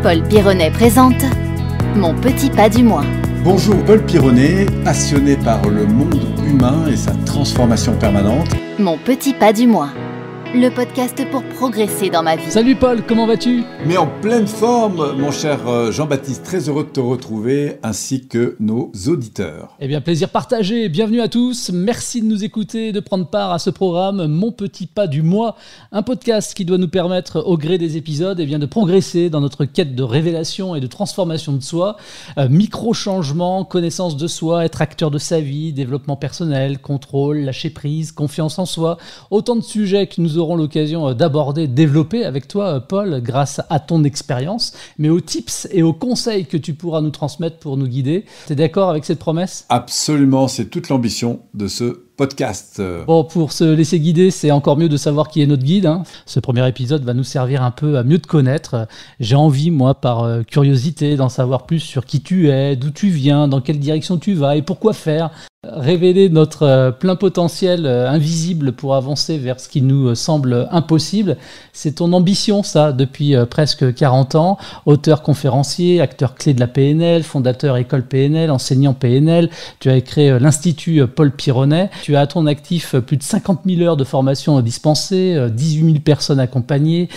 Paul Pironnet présente Mon petit pas du mois. Bonjour, Paul Pironnet, passionné par le monde humain et sa transformation permanente. Mon petit pas du mois. Le podcast pour progresser dans ma vie. Salut Paul, comment vas-tu ? Mais en pleine forme, mon cher Jean-Baptiste, très heureux de te retrouver, ainsi que nos auditeurs. Eh bien, plaisir partagé, bienvenue à tous, merci de nous écouter, de prendre part à ce programme Mon petit pas du mois, un podcast qui doit nous permettre, au gré des épisodes, de progresser dans notre quête de révélation et de transformation de soi, micro-changements, connaissance de soi, être acteur de sa vie, développement personnel, contrôle, lâcher prise, confiance en soi, autant de sujets que nous aurons l'occasion d'aborder, développer avec toi, Paul, grâce à ton expérience, mais aux tips et aux conseils que tu pourras nous transmettre pour nous guider. Tu es d'accord avec cette promesse ? Absolument, c'est toute l'ambition de ce podcast. Bon, pour se laisser guider, c'est encore mieux de savoir qui est notre guide. Ce premier épisode va nous servir un peu à mieux te connaître. J'ai envie, moi, par curiosité, d'en savoir plus sur qui tu es, d'où tu viens, dans quelle direction tu vas et pourquoi faire. Révéler notre plein potentiel invisible pour avancer vers ce qui nous semble impossible. C'est ton ambition, ça, depuis presque 40 ans. Auteur conférencier, acteur clé de la PNL, fondateur école PNL, enseignant PNL. Tu as créé l'Institut Paul Pironnet. Tu as à ton actif plus de 50 000 heures de formation dispensées, 18 000 personnes accompagnées,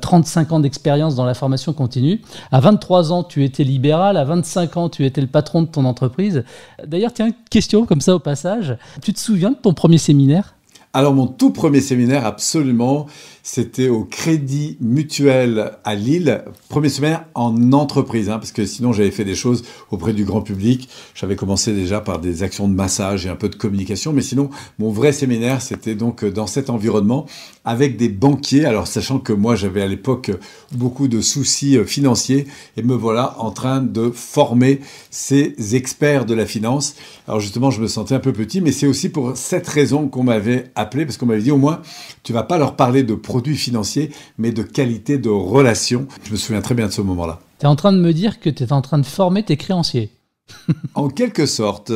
35 ans d'expérience dans la formation continue. À 23 ans, tu étais libéral. À 25 ans, tu étais le patron de ton entreprise. D'ailleurs, tiens, question comme ça au passage. Tu te souviens de ton premier séminaire ? Alors, mon tout premier séminaire, absolument, c'était au Crédit Mutuel à Lille. Premier séminaire en entreprise, parce que sinon j'avais fait des choses auprès du grand public. J'avais commencé déjà par des actions de massage et un peu de communication, mais sinon, mon vrai séminaire, c'était donc dans cet environnement avec des banquiers. Alors, sachant que moi, j'avais à l'époque beaucoup de soucis financiers et me voilà en train de former ces experts de la finance. Alors, justement, je me sentais un peu petit, mais c'est aussi pour cette raison qu'on m'avait appelé, parce qu'on m'avait dit, au moins, tu vas pas leur parler de produits financiers, mais de qualité de relation. Je me souviens très bien de ce moment-là. Tu es en train de me dire que tu es en train de former tes créanciers. En quelque sorte.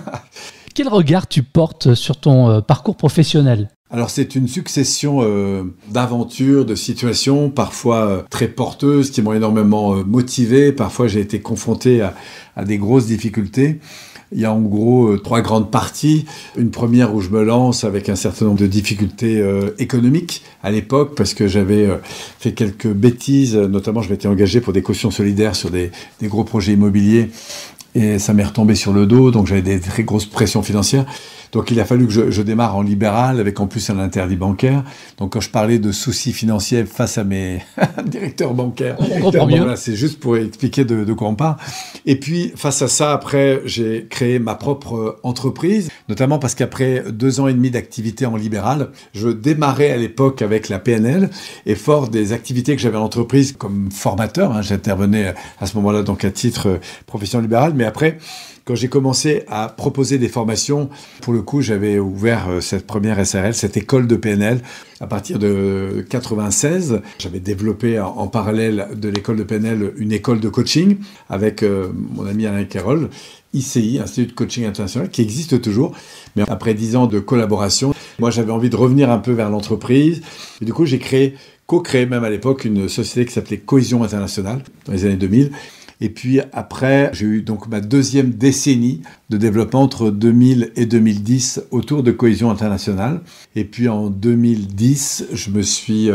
Quel regard tu portes sur ton parcours professionnel ? Alors c'est une succession d'aventures, de situations, parfois très porteuses, qui m'ont énormément motivé. Parfois j'ai été confronté à des grosses difficultés. Il y a en gros 3 grandes parties. Une première où je me lance avec un certain nombre de difficultés économiques à l'époque, parce que j'avais fait quelques bêtises. Notamment, je m'étais engagé pour des cautions solidaires sur des gros projets immobiliers. Et ça m'est retombé sur le dos, donc j'avais des très grosses pressions financières. Donc il a fallu que je démarre en libéral, avec en plus un interdit bancaire. Donc quand je parlais de soucis financiers face à mes directeurs bancaires, on comprend mieux. Voilà, c'est juste pour expliquer de quoi on parle. Et puis face à ça, après, j'ai créé ma propre entreprise, notamment parce qu'après 2 ans et demi d'activité en libéral, je démarrais à l'époque avec la PNL, et fort des activités que j'avais en entreprise comme formateur, j'intervenais à ce moment-là donc à titre profession libérale, mais après, quand j'ai commencé à proposer des formations, pour le coup, j'avais ouvert cette première SARL, cette école de PNL, à partir de 96. J'avais développé en parallèle de l'école de PNL une école de coaching avec mon ami Alain Carole, ICI, Institut de Coaching International, qui existe toujours. Mais après 10 ans de collaboration, moi, j'avais envie de revenir un peu vers l'entreprise. Et du coup, j'ai co-créé même à l'époque une société qui s'appelait Cohésion Internationale, dans les années 2000. Et puis après, j'ai eu donc ma 2e décennie de développement entre 2000 et 2010 autour de Cohésion Internationale. Et puis en 2010, je me suis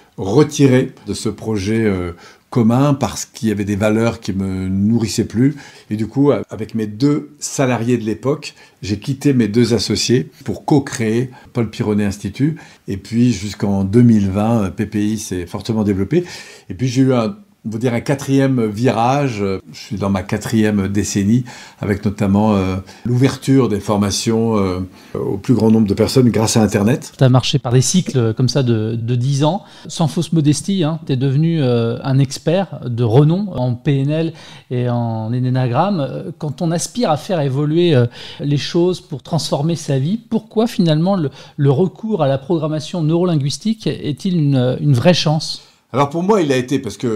retiré de ce projet commun parce qu'il y avait des valeurs qui me nourrissaient plus. Et du coup, avec mes 2 salariés de l'époque, j'ai quitté mes 2 associés pour co-créer Paul Pironnet Institut. Et puis jusqu'en 2020, PPI s'est fortement développé. Et puis j'ai eu on va dire un 4e virage. Je suis dans ma 4e décennie, avec notamment l'ouverture des formations au plus grand nombre de personnes grâce à Internet. Tu as marché par des cycles comme ça de 10 ans. Sans fausse modestie, tu es devenu un expert de renom en PNL et en énéagramme. Quand on aspire à faire évoluer les choses pour transformer sa vie, pourquoi finalement le recours à la programmation neurolinguistique est-il une vraie chance ? Alors pour moi, il a été parce que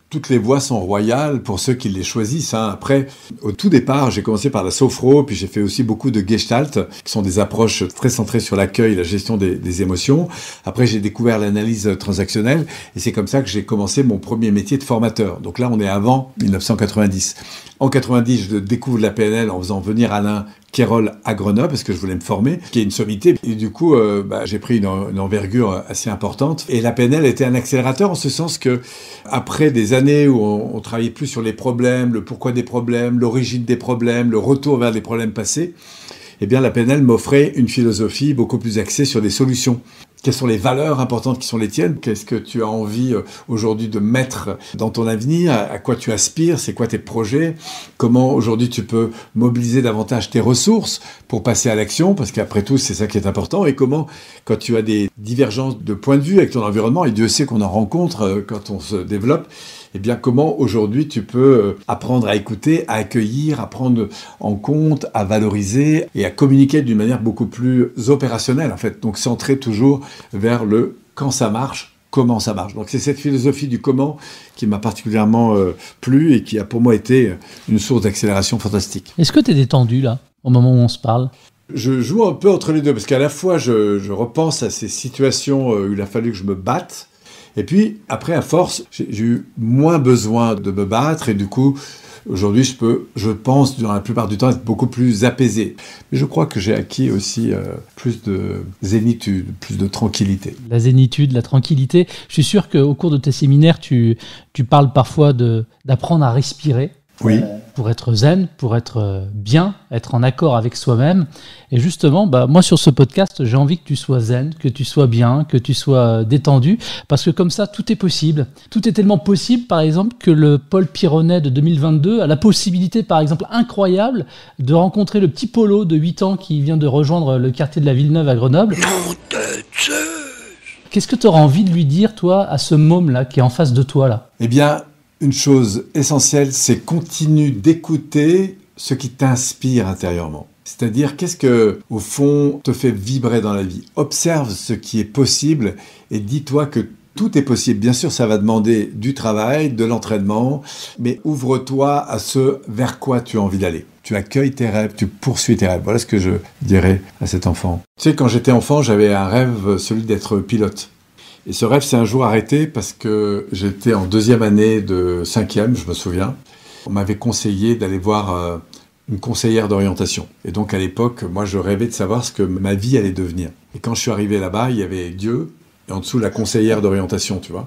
toutes les voies sont royales pour ceux qui les choisissent. Après, au tout départ, j'ai commencé par la sophro, puis j'ai fait aussi beaucoup de gestalt, qui sont des approches très centrées sur l'accueil, la gestion des émotions. Après, j'ai découvert l'analyse transactionnelle, et c'est comme ça que j'ai commencé mon premier métier de formateur. Donc là, on est avant 1990. En 90, je découvre la PNL en faisant venir Alain Kérol à Grenoble, parce que je voulais me former, qui est une sommité. Et du coup, j'ai pris une envergure assez importante. Et la PNL était un accélérateur en ce sens que, après des années où on travaillait plus sur les problèmes, le pourquoi des problèmes, l'origine des problèmes, le retour vers les problèmes passés, eh bien, la PNL m'offrait une philosophie beaucoup plus axée sur des solutions. Quelles sont les valeurs importantes qui sont les tiennes? Qu'est-ce que tu as envie aujourd'hui de mettre dans ton avenir? À quoi tu aspires? C'est quoi tes projets? Comment aujourd'hui tu peux mobiliser davantage tes ressources pour passer à l'action? Parce qu'après tout, c'est ça qui est important. Et comment, quand tu as des divergences de points de vue avec ton environnement, et Dieu sait qu'on en rencontre quand on se développe, eh bien, comment aujourd'hui tu peux apprendre à écouter, à accueillir, à prendre en compte, à valoriser et à communiquer d'une manière beaucoup plus opérationnelle, en fait. Donc, centré toujours vers le quand ça marche, comment ça marche. Donc, c'est cette philosophie du comment qui m'a particulièrement plu et qui a pour moi été une source d'accélération fantastique. Est-ce que tu es détendu, là, au moment où on se parle? Je joue un peu entre les deux, parce qu'à la fois, je repense à ces situations où il a fallu que je me batte. Et puis, après, à force, j'ai eu moins besoin de me battre et du coup, aujourd'hui, je pense, durant la plupart du temps, être beaucoup plus apaisé. Mais je crois que j'ai acquis aussi plus de zénitude, plus de tranquillité. La zénitude, la tranquillité. Je suis sûr qu'au cours de tes séminaires, tu parles parfois d'apprendre à respirer. Oui. Pour être zen, pour être bien, être en accord avec soi-même. Et justement, moi sur ce podcast, j'ai envie que tu sois zen, que tu sois bien, que tu sois détendu, parce que comme ça, tout est possible. Tout est tellement possible, par exemple, que le Paul Pironnet de 2022 a la possibilité, par exemple, incroyable, de rencontrer le petit Polo de 8 ans qui vient de rejoindre le quartier de la Villeneuve à Grenoble. Nom de Zeus! Qu'est-ce que tu auras envie de lui dire, toi, à ce môme-là, qui est en face de toi, là? Eh bien, une chose essentielle, c'est continue d'écouter ce qui t'inspire intérieurement. C'est-à-dire, qu'est-ce que, au fond, te fait vibrer dans la vie? Observe ce qui est possible et dis-toi que tout est possible. Bien sûr, ça va demander du travail, de l'entraînement, mais ouvre-toi à ce vers quoi tu as envie d'aller. Tu accueilles tes rêves, tu poursuis tes rêves. Voilà ce que je dirais à cet enfant. Tu sais, quand j'étais enfant, j'avais un rêve, celui d'être pilote. Et ce rêve s'est un jour arrêté parce que j'étais en 2e année de 5e, je me souviens. On m'avait conseillé d'aller voir une conseillère d'orientation. Et donc à l'époque, moi je rêvais de savoir ce que ma vie allait devenir. Et quand je suis arrivé là-bas, il y avait Dieu et en dessous la conseillère d'orientation, tu vois.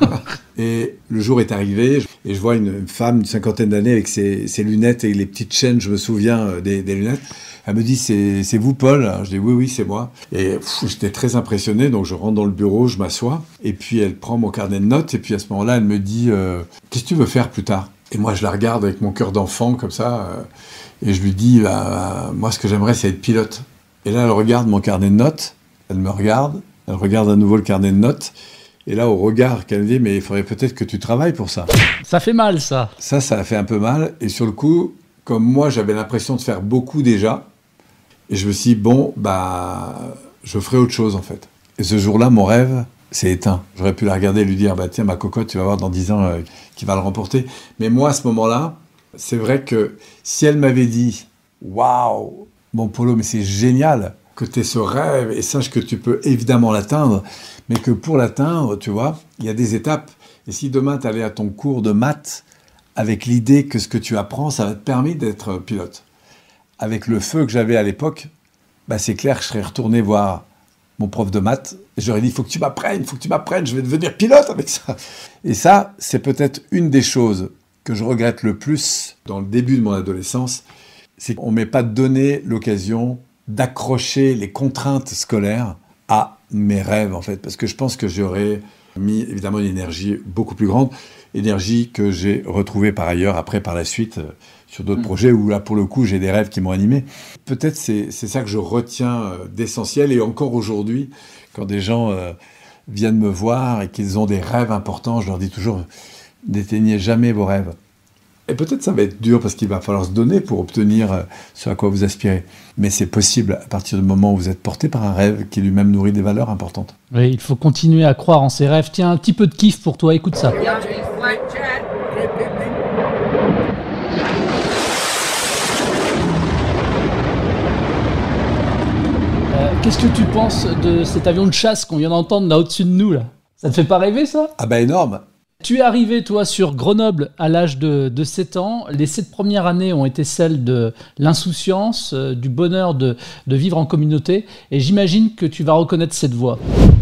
Et le jour est arrivé et je vois une femme d'une 50aine d'années avec ses lunettes et les petites chaînes, je me souviens des lunettes. Elle me dit, c'est vous, Paul? Je dis, oui, c'est moi. Et j'étais très impressionné, donc je rentre dans le bureau, je m'assois, et puis elle prend mon carnet de notes, et puis à ce moment-là, elle me dit, qu'est-ce que tu veux faire plus tard? Et moi, je la regarde avec mon cœur d'enfant, comme ça, et je lui dis, moi, ce que j'aimerais, c'est être pilote. Et là, elle regarde mon carnet de notes, elle me regarde, elle regarde à nouveau le carnet de notes, et là, au regard qu'elle me dit, mais il faudrait peut-être que tu travailles pour ça. Ça fait mal, ça. Ça a fait un peu mal, et sur le coup, comme moi, j'avais l'impression de faire beaucoup déjà, et je me suis dit, je ferai autre chose, en fait. Et ce jour-là, mon rêve s'est éteint. J'aurais pu la regarder et lui dire, tiens, ma cocotte, tu vas voir dans 10 ans qui va le remporter. Mais moi, à ce moment-là, c'est vrai que si elle m'avait dit, waouh, mon Polo, mais c'est génial que tu aies ce rêve et sache que tu peux évidemment l'atteindre, mais que pour l'atteindre, tu vois, il y a des étapes. Et si demain, tu allais à ton cours de maths avec l'idée que ce que tu apprends, ça va te permettre d'être pilote. Avec le feu que j'avais à l'époque, c'est clair que je serais retourné voir mon prof de maths et j'aurais dit, il faut que tu m'apprennes, je vais devenir pilote avec ça. Et ça, c'est peut-être une des choses que je regrette le plus dans le début de mon adolescence, c'est qu'on ne m'ait pas donné l'occasion d'accrocher les contraintes scolaires à mes rêves, en fait, parce que je pense que j'aurais mis évidemment une énergie beaucoup plus grande, énergie que j'ai retrouvée par ailleurs, après, par la suite, sur d'autres projets où là, pour le coup, j'ai des rêves qui m'ont animé. Peut-être c'est ça que je retiens d'essentiel, et encore aujourd'hui, quand des gens viennent me voir et qu'ils ont des rêves importants, je leur dis toujours, n'éteignez jamais vos rêves. Et peut-être ça va être dur parce qu'il va falloir se donner pour obtenir ce à quoi vous aspirez. Mais c'est possible à partir du moment où vous êtes porté par un rêve qui lui-même nourrit des valeurs importantes. Oui, il faut continuer à croire en ses rêves. Tiens, un petit peu de kiff pour toi, écoute ça. Qu'est-ce que tu penses de cet avion de chasse qu'on vient d'entendre là au-dessus de nous là? Ça te fait pas rêver ça? Ah bah énorme. Tu es arrivé, toi, sur Grenoble à l'âge de 7 ans. Les 7 premières années ont été celles de l'insouciance, du bonheur de vivre en communauté. Et j'imagine que tu vas reconnaître cette voix.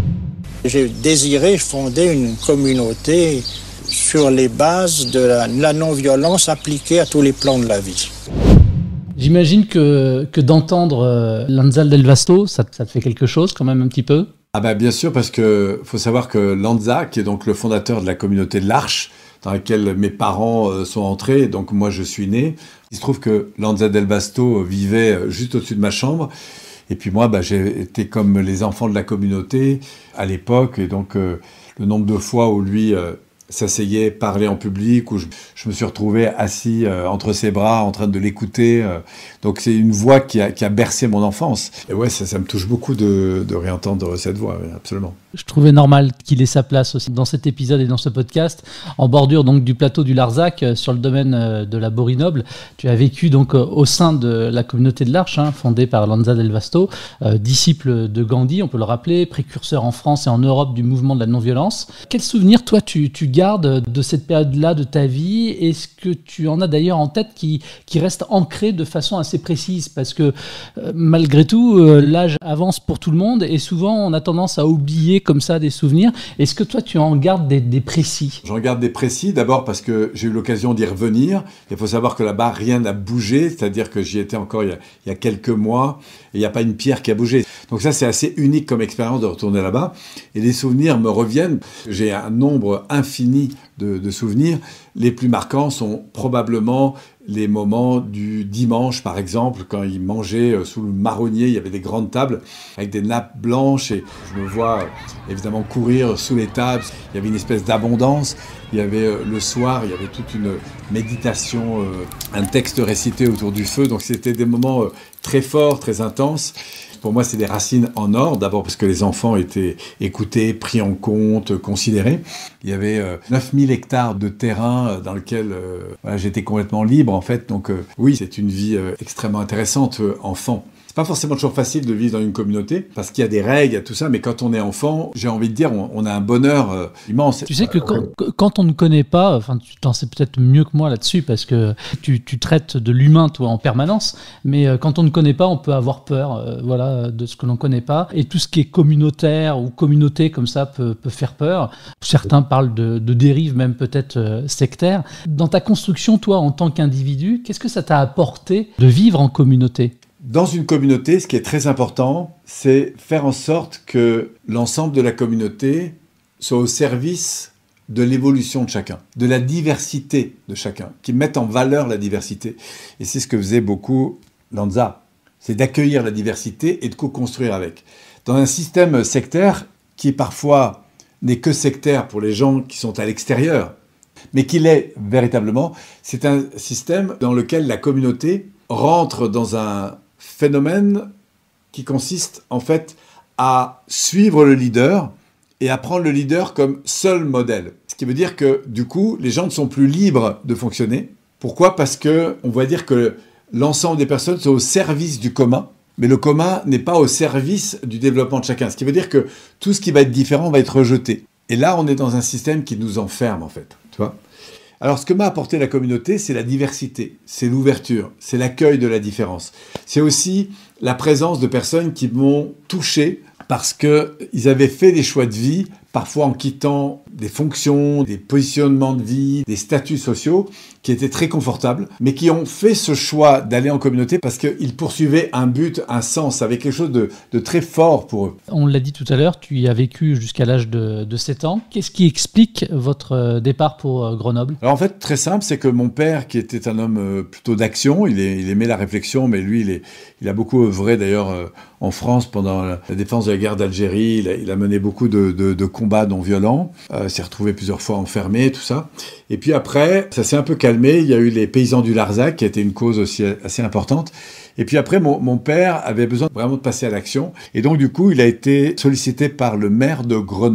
J'ai désiré fonder une communauté sur les bases de la non-violence appliquée à tous les plans de la vie. J'imagine que d'entendre Lanza del Vasto, ça te fait quelque chose quand même un petit peu? Ah bah bien sûr, parce que faut savoir que Lanza, qui est donc le fondateur de la communauté de l'Arche, dans laquelle mes parents sont entrés, donc moi je suis né, il se trouve que Lanza del Vasto vivait juste au-dessus de ma chambre, et puis moi j'ai été comme les enfants de la communauté à l'époque, et donc le nombre de fois où lui s'asseyait, parlait en public, où je me suis retrouvé assis entre ses bras en train de l'écouter. Donc c'est une voix qui a bercé mon enfance. Et ouais, ça me touche beaucoup de réentendre cette voix, oui, absolument. Je trouvais normal qu'il ait sa place aussi dans cet épisode et dans ce podcast, en bordure donc du plateau du Larzac, sur le domaine de la Borinoble. Tu as vécu donc au sein de la communauté de l'Arche, fondée par Lanza del Vasto, disciple de Gandhi, on peut le rappeler, précurseur en France et en Europe du mouvement de la non-violence. Quel souvenir, toi, tu gardes de cette période-là de ta vie? Est-ce que tu en as d'ailleurs en tête qui reste ancré de façon assez précise? Parce que malgré tout, l'âge avance pour tout le monde et souvent on a tendance à oublier comme ça des souvenirs. Est-ce que toi tu en gardes des précis? J'en garde des précis, d'abord parce que j'ai eu l'occasion d'y revenir. Il faut savoir que là-bas rien n'a bougé, c'est-à-dire que j'y étais encore il y a quelques mois et il n'y a pas une pierre qui a bougé. Donc ça c'est assez unique comme expérience de retourner là-bas et les souvenirs me reviennent. J'ai un nombre infini de souvenirs. Les plus marquants sont probablement les moments du dimanche, par exemple, quand ils mangeaient sous le marronnier, il y avait des grandes tables avec des nappes blanches et je me vois évidemment courir sous les tables. Il y avait une espèce d'abondance. Il y avait le soir, il y avait toute une méditation, un texte récité autour du feu. Donc c'était des moments très forts, très intenses. Pour moi, c'est des racines en or. D'abord parce que les enfants étaient écoutés, pris en compte, considérés. Il y avait 9000 hectares de terrain dans lequel j'étais complètement libre, en fait. Donc oui, c'est une vie extrêmement intéressante, enfant. C'est pas forcément toujours facile de vivre dans une communauté, parce qu'il y a des règles, il y a tout ça, mais quand on est enfant, j'ai envie de dire, on a un bonheur immense. Tu sais que quand on ne connaît pas, enfin tu t'en sais peut-être mieux que moi là-dessus, parce que tu traites de l'humain, toi, en permanence, mais quand on ne connaît pas, on peut avoir peur de ce que l'on ne connaît pas, et tout ce qui est communautaire ou communauté comme ça peut faire peur. Certains parlent de dérive, même peut-être sectaire. Dans ta construction, toi, en tant qu'individu, qu'est-ce que ça t'a apporté de vivre en communauté ? Dans une communauté, ce qui est très important, c'est faire en sorte que l'ensemble de la communauté soit au service de l'évolution de chacun, de la diversité de chacun, qui mette en valeur la diversité. Et c'est ce que faisait beaucoup Lanza, c'est d'accueillir la diversité et de co-construire avec. Dans un système sectaire qui parfois n'est que sectaire pour les gens qui sont à l'extérieur, mais qui l'est véritablement, c'est un système dans lequel la communauté rentre dans un phénomène qui consiste en fait à suivre le leader et à prendre le leader comme seul modèle. Ce qui veut dire que du coup, les gens ne sont plus libres de fonctionner. Pourquoi ? Parce que on va dire que l'ensemble des personnes sont au service du commun, mais le commun n'est pas au service du développement de chacun. Ce qui veut dire que tout ce qui va être différent va être rejeté. Et là, on est dans un système qui nous enferme en fait, tu vois ? Alors, ce que m'a apporté la communauté, c'est la diversité, c'est l'ouverture, c'est l'accueil de la différence. C'est aussi la présence de personnes qui m'ont touché parce qu'ils avaient fait des choix de vie, parfois en quittant des fonctions, des positionnements de vie, des statuts sociaux qui étaient très confortables, mais qui ont fait ce choix d'aller en communauté parce qu'ils poursuivaient un but, un sens, avec quelque chose de très fort pour eux. On l'a dit tout à l'heure, tu y as vécu jusqu'à l'âge de 7 ans. Qu'est-ce qui explique votre départ pour Grenoble ? Alors en fait, très simple, c'est que mon père, qui était un homme plutôt d'action, il aimait la réflexion, mais lui, il a beaucoup œuvré d'ailleurs en France pendant la défense de la guerre d'Algérie. Il a mené beaucoup de combats non violents, s'est retrouvé plusieurs fois enfermé, tout ça. Et puis après, ça s'est un peu calmé. Il y a eu les paysans du Larzac, qui a été une cause aussi assez importante. Et puis après, mon père avait besoin vraiment de passer à l'action. Et donc, du coup, il a été sollicité par le maire de Grenoble,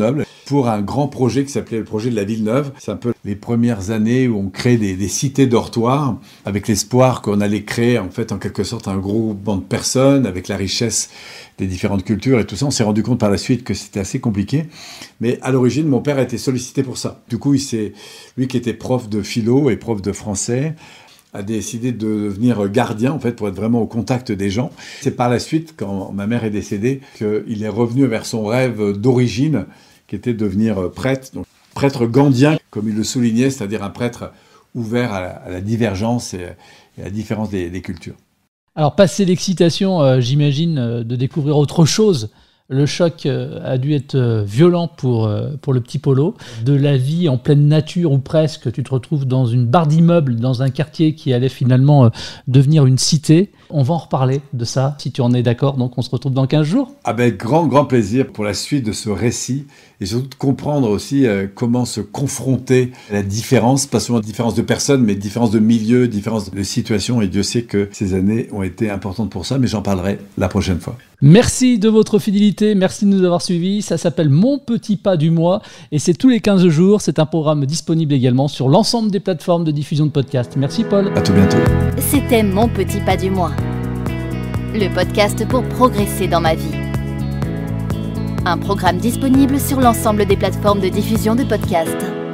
pour un grand projet qui s'appelait le projet de la ville neuve. C'est un peu les premières années où on crée des cités dortoirs avec l'espoir qu'on allait créer en fait en quelque sorte un gros banc de personnes avec la richesse des différentes cultures et tout ça. On s'est rendu compte par la suite que c'était assez compliqué. Mais à l'origine, mon père a été sollicité pour ça. Du coup, lui qui était prof de philo et prof de français, a décidé de devenir gardien, en fait, pour être vraiment au contact des gens. C'est par la suite, quand ma mère est décédée, qu'il est revenu vers son rêve d'origine, qui était de devenir prêtre. Donc, prêtre gandien, comme il le soulignait, c'est-à-dire un prêtre ouvert à la divergence et à la différence des cultures. Alors, passé l'excitation, j'imagine, de découvrir autre chose, le choc a dû être violent pour le petit Polo. De la vie en pleine nature ou presque, tu te retrouves dans une barre d'immeubles, dans un quartier qui allait finalement devenir une cité. On va en reparler de ça, si tu en es d'accord. Donc on se retrouve dans 15 jours. Avec grand plaisir pour la suite de ce récit et surtout de comprendre aussi comment se confronter à la différence, pas seulement différence de personnes, mais différence de milieu, différence de situation. Et Dieu sait que ces années ont été importantes pour ça, mais j'en parlerai la prochaine fois. Merci de votre fidélité, merci de nous avoir suivis. Ça s'appelle Mon Petit Pas du Mois et c'est tous les 15 jours. C'est un programme disponible également sur l'ensemble des plateformes de diffusion de podcasts. Merci Paul. À tout bientôt. C'était Mon Petit Pas du Mois, le podcast pour progresser dans ma vie. Un programme disponible sur l'ensemble des plateformes de diffusion de podcasts.